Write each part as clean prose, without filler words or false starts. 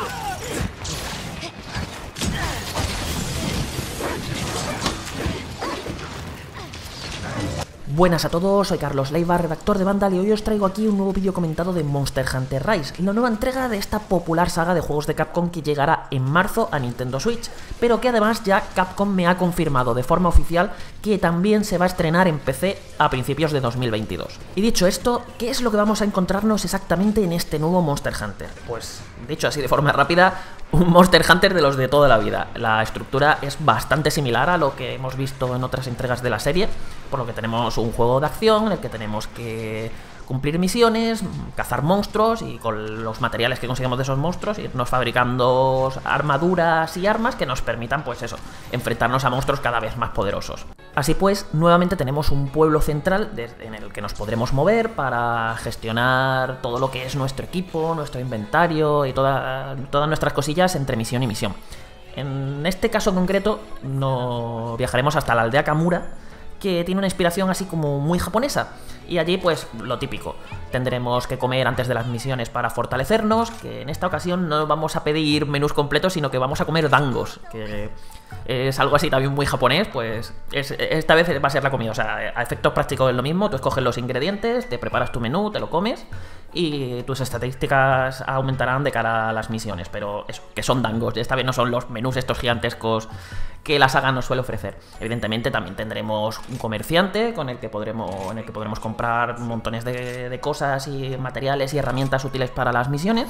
Buenas a todos, soy Carlos Leiva, redactor de Vandal, y hoy os traigo aquí un nuevo vídeo comentado de Monster Hunter Rise, la nueva entrega de esta popular saga de juegos de Capcom que llegará en marzo a Nintendo Switch, pero que además ya Capcom me ha confirmado de forma oficial que también se va a estrenar en PC a principios de 2022. Y dicho esto, ¿qué es lo que vamos a encontrarnos exactamente en este nuevo Monster Hunter? Pues, dicho así de forma rápida, un Monster Hunter de los de toda la vida. La estructura es bastante similar a lo que hemos visto en otras entregas de la serie, por lo que tenemos un juego de acción en el que tenemos que cumplir misiones, cazar monstruos y con los materiales que consigamos de esos monstruos irnos fabricando armaduras y armas que nos permitan, pues eso, enfrentarnos a monstruos cada vez más poderosos. Así pues, nuevamente tenemos un pueblo central en el que nos podremos mover para gestionar todo lo que es nuestro equipo, nuestro inventario y todas nuestras cosillas entre misión y misión. En este caso concreto, viajaremos hasta la aldea Kamura, que tiene una inspiración así como muy japonesa. Y allí, pues, lo típico. Tendremos que comer antes de las misiones para fortalecernos, que en esta ocasión no vamos a pedir menús completos, sino que vamos a comer dangos, que es algo así también muy japonés, pues esta vez va a ser la comida. O sea, a efectos prácticos es lo mismo, tú escoges los ingredientes, te preparas tu menú, te lo comes y tus estadísticas aumentarán de cara a las misiones, pero eso, que son dangos. Esta vez no son los menús estos gigantescos que la saga nos suele ofrecer. Evidentemente también tendremos un comerciante en el que podremos comprar montones de cosas y materiales y herramientas útiles para las misiones.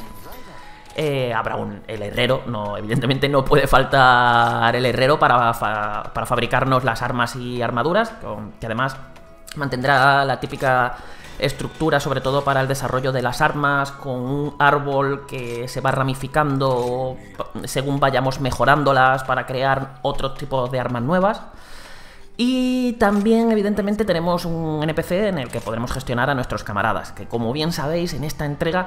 Habrá el herrero, evidentemente no puede faltar el herrero para fabricarnos las armas y armaduras, que además mantendrá la típica estructura, sobre todo para el desarrollo de las armas, con un árbol que se va ramificando según vayamos mejorándolas para crear otro tipo de armas nuevas. Y también, evidentemente, tenemos un NPC en el que podremos gestionar a nuestros camaradas, que como bien sabéis, en esta entrega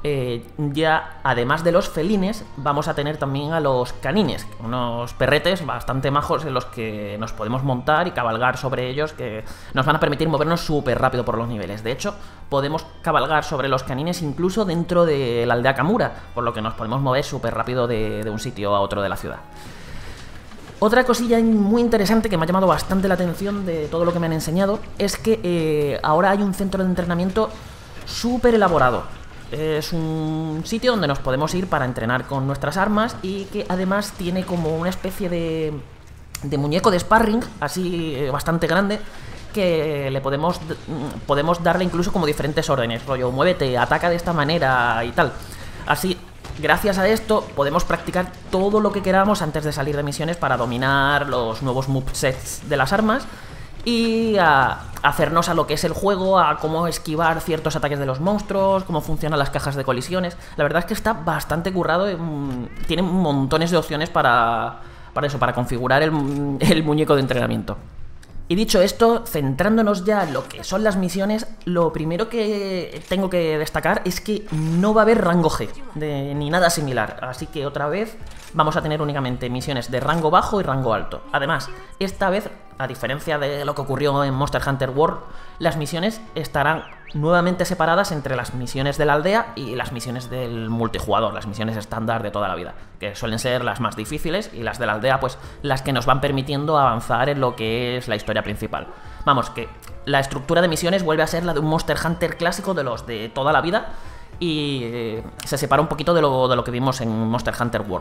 ya, además de los felines, vamos a tener también a los canines, unos perretes bastante majos en los que nos podemos montar y cabalgar sobre ellos, que nos van a permitir movernos súper rápido por los niveles. De hecho, podemos cabalgar sobre los canines incluso dentro de la aldea Kamura, por lo que nos podemos mover súper rápido de un sitio a otro de la ciudad. Otra cosilla muy interesante que me ha llamado bastante la atención de todo lo que me han enseñado es que ahora hay un centro de entrenamiento súper elaborado. Es un sitio donde nos podemos ir para entrenar con nuestras armas y que además tiene como una especie de muñeco de sparring, así bastante grande, que le podemos darle incluso como diferentes órdenes, rollo, muévete, ataca de esta manera y tal. Así, gracias a esto podemos practicar todo lo que queramos antes de salir de misiones para dominar los nuevos movesets de las armas y a hacernos a lo que es el juego, a cómo esquivar ciertos ataques de los monstruos, cómo funcionan las cajas de colisiones. La verdad es que está bastante currado, tiene montones de opciones para configurar el muñeco de entrenamiento. Y dicho esto, centrándonos ya en lo que son las misiones, lo primero que tengo que destacar es que no va a haber rango G, ni nada similar. Así que otra vez vamos a tener únicamente misiones de rango bajo y rango alto. Además, esta vez, a diferencia de lo que ocurrió en Monster Hunter World, las misiones estarán nuevamente separadas entre las misiones de la aldea y las misiones del multijugador, las misiones estándar de toda la vida, que suelen ser las más difíciles, y las de la aldea, pues las que nos van permitiendo avanzar en lo que es la historia principal. Vamos, que la estructura de misiones vuelve a ser la de un Monster Hunter clásico de los de toda la vida y se separa un poquito de lo que vimos en Monster Hunter World.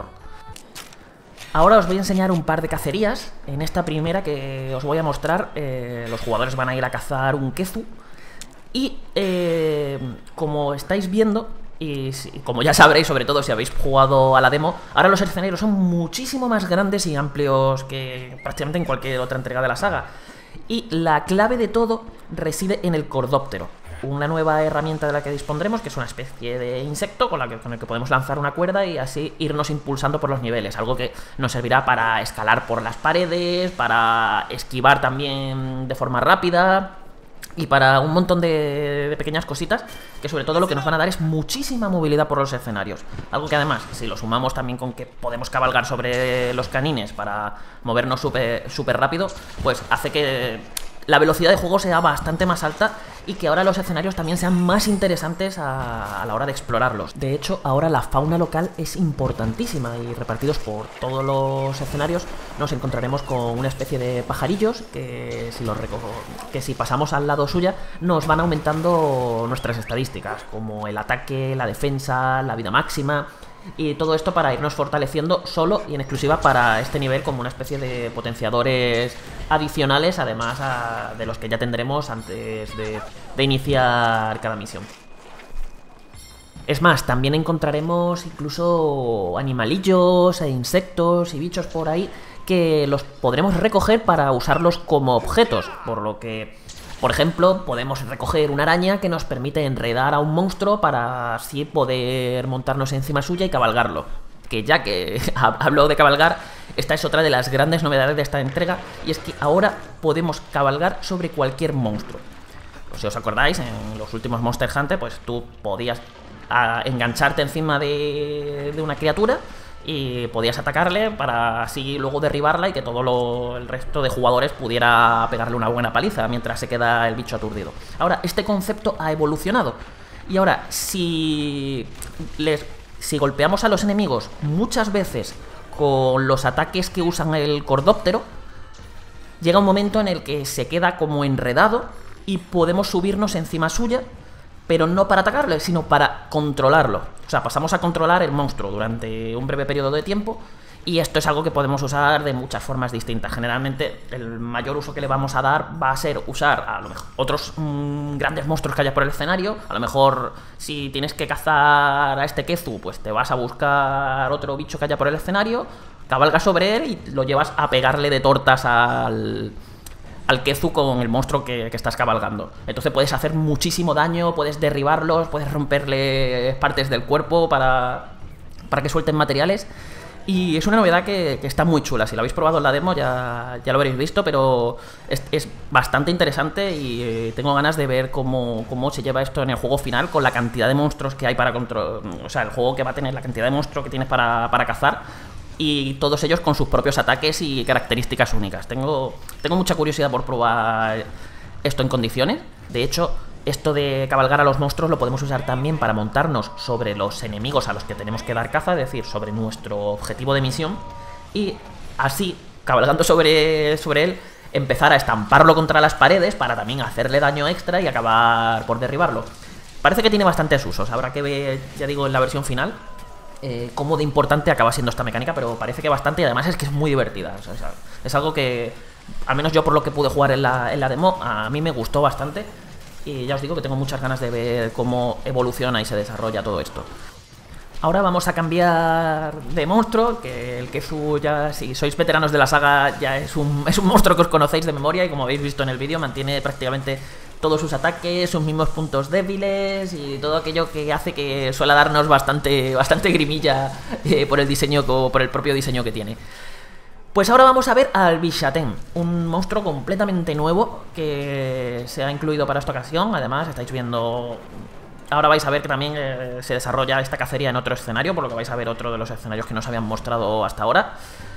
Ahora os voy a enseñar un par de cacerías. En esta primera que os voy a mostrar, los jugadores van a ir a cazar un Kezu. Y como estáis viendo, y como ya sabréis, sobre todo si habéis jugado a la demo, ahora los escenarios son muchísimo más grandes y amplios que prácticamente en cualquier otra entrega de la saga. Y la clave de todo reside en el Cordóptero, una nueva herramienta de la que dispondremos, que es una especie de insecto con el que podemos lanzar una cuerda y así irnos impulsando por los niveles, algo que nos servirá para escalar por las paredes, para esquivar también de forma rápida y para un montón de pequeñas cositas que sobre todo lo que nos van a dar es muchísima movilidad por los escenarios. Algo que además, si lo sumamos también con que podemos cabalgar sobre los canines para movernos súper rápido, pues hace que la velocidad de juego sea bastante más alta y que ahora los escenarios también sean más interesantes a la hora de explorarlos. De hecho, ahora la fauna local es importantísima y repartidos por todos los escenarios nos encontraremos con una especie de pajarillos que si pasamos al lado suya nos van aumentando nuestras estadísticas, como el ataque, la defensa, la vida máxima. Y todo esto para irnos fortaleciendo solo y en exclusiva para este nivel como una especie de potenciadores adicionales, además de los que ya tendremos antes de iniciar cada misión. Es más, también encontraremos incluso animalillos e insectos y bichos por ahí que los podremos recoger para usarlos como objetos, por lo que... Por ejemplo, podemos recoger una araña que nos permite enredar a un monstruo para así poder montarnos encima suya y cabalgarlo. Que ya que hablo de cabalgar, esta es otra de las grandes novedades de esta entrega, y es que ahora podemos cabalgar sobre cualquier monstruo. Pues si os acordáis, en los últimos Monster Hunter, pues tú podías engancharte encima de una criatura y podías atacarle para así luego derribarla y que todo el resto de jugadores pudiera pegarle una buena paliza mientras se queda el bicho aturdido. Ahora, este concepto ha evolucionado y ahora si golpeamos a los enemigos muchas veces con los ataques que usan el Cordóptero, llega un momento en el que se queda como enredado y podemos subirnos encima suya, pero no para atacarle, sino para controlarlo. O sea, pasamos a controlar el monstruo durante un breve periodo de tiempo, y esto es algo que podemos usar de muchas formas distintas. Generalmente, el mayor uso que le vamos a dar va a ser usar a lo mejor otros grandes monstruos que haya por el escenario. A lo mejor, si tienes que cazar a este Kezu, pues te vas a buscar otro bicho que haya por el escenario, cabalgas sobre él y lo llevas a pegarle de tortas al Kezu con el monstruo que estás cabalgando. Entonces puedes hacer muchísimo daño, puedes derribarlos, puedes romperle partes del cuerpo para que suelten materiales. Y es una novedad que está muy chula. Si lo habéis probado en la demo ya lo habréis visto, pero es bastante interesante y tengo ganas de ver cómo se lleva esto en el juego final, con la cantidad de monstruos que hay para controlar. O sea, el juego que va a tener la cantidad de monstruos que tienes para cazar, y todos ellos con sus propios ataques y características únicas. Tengo mucha curiosidad por probar esto en condiciones. De hecho, esto de cabalgar a los monstruos lo podemos usar también para montarnos sobre los enemigos a los que tenemos que dar caza, es decir, sobre nuestro objetivo de misión, y así, cabalgando sobre él, empezar a estamparlo contra las paredes para también hacerle daño extra y acabar por derribarlo. Parece que tiene bastantes usos, habrá que ver, ya digo, en la versión final cómo de importante acaba siendo esta mecánica, pero parece que bastante, y además es que es muy divertida. O sea, es algo que, al menos yo por lo que pude jugar en la demo, a mí me gustó bastante, y ya os digo que tengo muchas ganas de ver cómo evoluciona y se desarrolla todo esto. Ahora vamos a cambiar de monstruo, que el Kezu, ya si sois veteranos de la saga, ya es un monstruo que os conocéis de memoria, y como habéis visto en el vídeo mantiene prácticamente todos sus ataques, sus mismos puntos débiles y todo aquello que hace que suele darnos bastante grimilla por el propio diseño que tiene. Pues ahora vamos a ver al Bishaten, un monstruo completamente nuevo que se ha incluido para esta ocasión. Además, estáis viendo... Ahora vais a ver que también se desarrolla esta cacería en otro escenario, por lo que vais a ver otro de los escenarios que nos habían mostrado hasta ahora.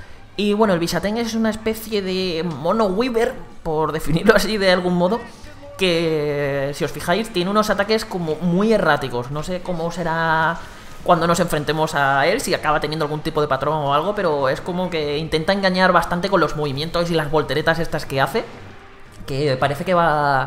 Y bueno, el Bishaten es una especie de mono Weaver, por definirlo así de algún modo, que, si os fijáis, tiene unos ataques como muy erráticos. No sé cómo será cuando nos enfrentemos a él, si acaba teniendo algún tipo de patrón o algo, pero es como que intenta engañar bastante con los movimientos y las volteretas estas que hace, que parece que va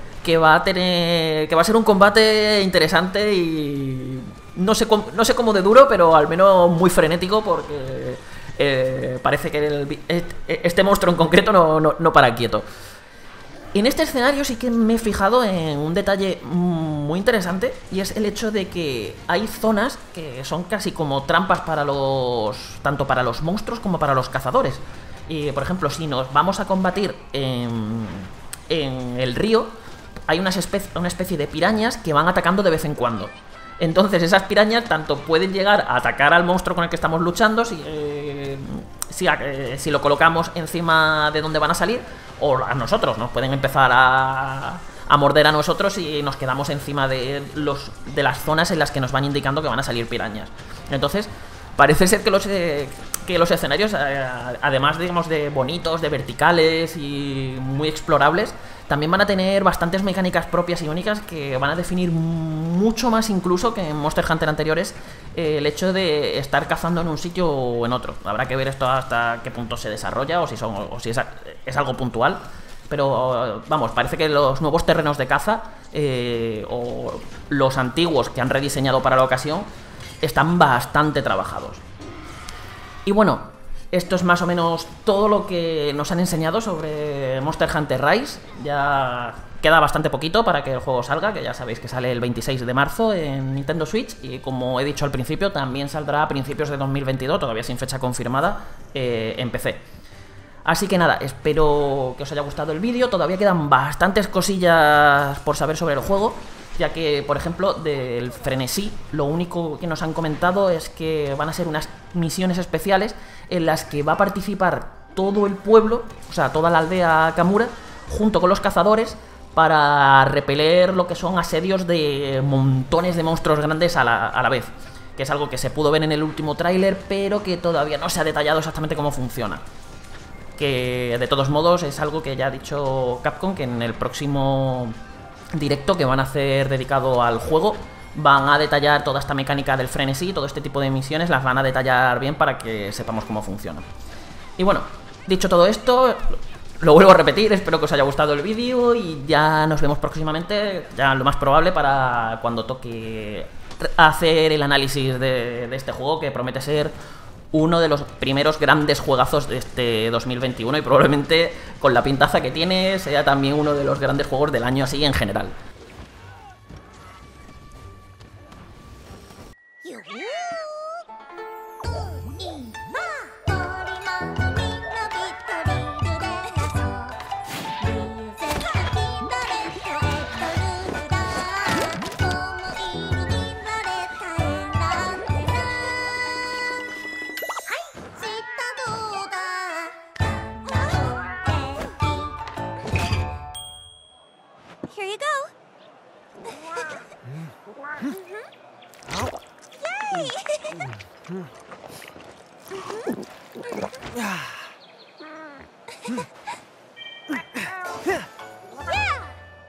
a ser un combate interesante y no sé cómo de duro, pero al menos muy frenético, porque parece que este monstruo en concreto no para quieto. En este escenario sí que me he fijado en un detalle muy interesante, y es el hecho de que hay zonas que son casi como trampas tanto para los monstruos como para los cazadores. Y por ejemplo, si nos vamos a combatir en el río, hay una especie de pirañas que van atacando de vez en cuando. Entonces esas pirañas tanto pueden llegar a atacar al monstruo con el que estamos luchando si lo colocamos encima de donde van a salir, o a nosotros, nos pueden empezar a morder a nosotros y nos quedamos encima de las zonas en las que nos van indicando que van a salir pirañas. Entonces Parece ser que los escenarios, además digamos de bonitos, de verticales y muy explorables, también van a tener bastantes mecánicas propias y únicas que van a definir mucho más incluso que en Monster Hunter anteriores el hecho de estar cazando en un sitio o en otro. Habrá que ver esto hasta qué punto se desarrolla o si es algo puntual. Pero vamos, parece que los nuevos terrenos de caza o los antiguos que han rediseñado para la ocasión están bastante trabajados. Y bueno, esto es más o menos todo lo que nos han enseñado sobre Monster Hunter Rise. Ya queda bastante poquito para que el juego salga, que ya sabéis que sale el 26 de marzo en Nintendo Switch. Y como he dicho al principio, también saldrá a principios de 2022, todavía sin fecha confirmada, en PC. Así que nada, espero que os haya gustado el vídeo. Todavía quedan bastantes cosillas por saber sobre el juego, ya que, por ejemplo, del frenesí, lo único que nos han comentado es que van a ser unas misiones especiales en las que va a participar todo el pueblo, o sea, toda la aldea Kamura, junto con los cazadores, para repeler lo que son asedios de montones de monstruos grandes a la vez, que es algo que se pudo ver en el último tráiler, pero que todavía no se ha detallado exactamente cómo funciona. Que de todos modos es algo que ya ha dicho Capcom, que en el próximo directo que van a hacer dedicado al juego van a detallar toda esta mecánica del frenesí, todo este tipo de misiones las van a detallar bien para que sepamos cómo funciona. Y bueno, dicho todo esto, lo vuelvo a repetir, espero que os haya gustado el vídeo y ya nos vemos próximamente, ya lo más probable para cuando toque hacer el análisis de este juego, que promete ser uno de los primeros grandes juegazos de este 2021 y probablemente con la pintaza que tiene sea también uno de los grandes juegos del año así en general. Here you go. Yay!